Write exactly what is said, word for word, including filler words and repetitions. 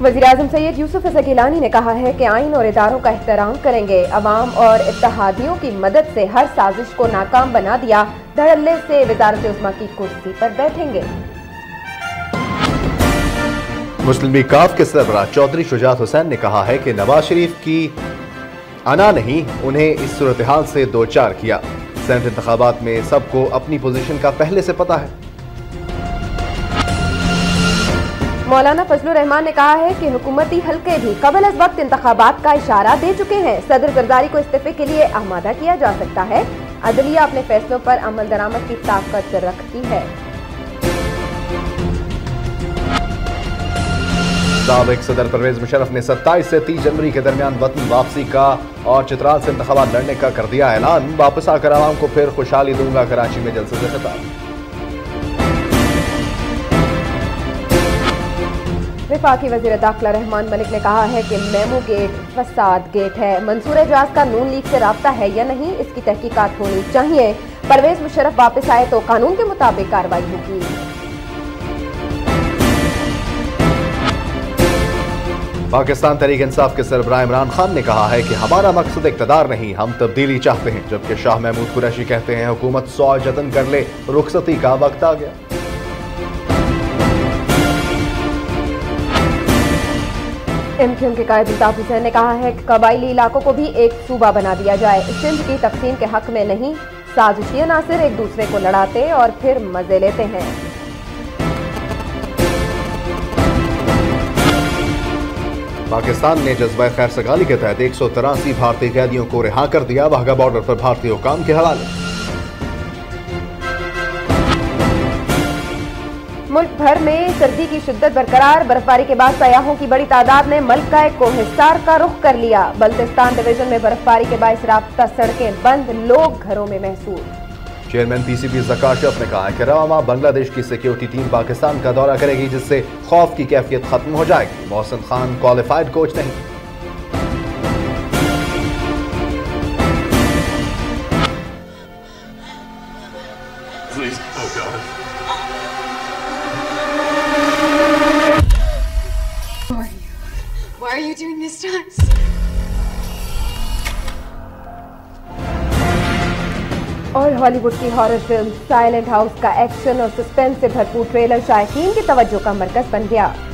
वज़ीर-ए-आज़म सैयद यूसुफ गिलानी ने कहा है कि आइन और इदारों का एहतराम करेंगे। अवाम और इत्तेहादियों की मदद से हर साजिश को नाकाम बना दिया। धड़ल्ले से वज़ारत उज़्मा की कुर्सी पर बैठेंगे। मुस्लिम लीग काफ के सरबराह चौधरी शुजात हुसैन ने कहा है कि नवाज शरीफ की अना नहीं, उन्हें इस सूरत हाल से दो चार किया। सेनेट इंतखाबात में सबको अपनी पोजीशन का पहले से पता है। मौलाना फजलुर रहमान ने कहा है कि हुकूमती हल्के भी कबल अज वक्त इंतखाबात का इशारा दे चुके हैं। सदर जरदारी को इस्तीफे के लिए आमादा किया जा सकता है। अदलिया अपने फैसलों पर अमल दरामद की ताकत रखती है। साबिक सदर परवेज मुशर्रफ ने सत्ताईस से तीस जनवरी के दरमियान वतन वापसी का और चित्राल से इंतखाबात लड़ने का कर दिया ऐलान। वापस आकर आवाम को फिर खुशहाली दूंगा, कराची में जलसे से खिताब। वफाकी वज़ीर दाखिला रहमान मलिक ने कहा है कि मेमू गेट फसाद गेट है। मंसूर एजाज का नून लीग से राब्ता है या नहीं, इसकी तहकीकात होनी चाहिए। परवेज मुशर्रफ वापस आए तो कानून के मुताबिक कार्रवाई होगी। पाकिस्तान तहरीक इंसाफ के सरबराह इमरान खान ने कहा है कि हमारा मकसद इक़्तिदार नहीं, हम तब्दीली चाहते हैं। जबकि शाह महमूद कुरैशी कहते हैं हुकूमत सौ जतन कर ले, रुखसती का वक्त आ गया। एमक्यूएम के कायद अल्ताफ हुसैन ने कहा है कि कबायली इलाकों को भी एक सूबा बना दिया जाए। सिंध की तकसीम के हक में नहीं, साजिशी अनासिर एक दूसरे को लड़ाते और फिर मजे लेते हैं। पाकिस्तान ने जज्बा खैर सगाली के तहत एक सौ तिरासी भारतीय कैदियों को रिहा कर दिया। वाघा बॉर्डर पर भारतीय हुकाम के हवाले। मुल्क भर में सर्दी की शिद्दत बरकरार। बर्फबारी के बाद सयाहों की बड़ी तादाद ने मलका कोहिस्तार का रुख कर लिया। बल्तिस्तान डिवीजन में बर्फबारी के बायस राब्ता सड़कें बंद, लोग घरों में महसूस। चेयरमैन पीसीबी ज़का अशरफ ने कहा कि रवा माह बांग्लादेश की सिक्योरिटी टीम पाकिस्तान का दौरा करेगी, जिससे खौफ की कैफियत खत्म हो जाएगी। मोहसिन खान क्वालिफाइड कोच नहीं। Why are you doing this to us? और हॉलीवुड की हॉरर फिल्म साइलेंट हाउस का एक्शन और सस्पेंस से भरपूर ट्रेलर शायकीन की तवज्जो का मरकज बन गया।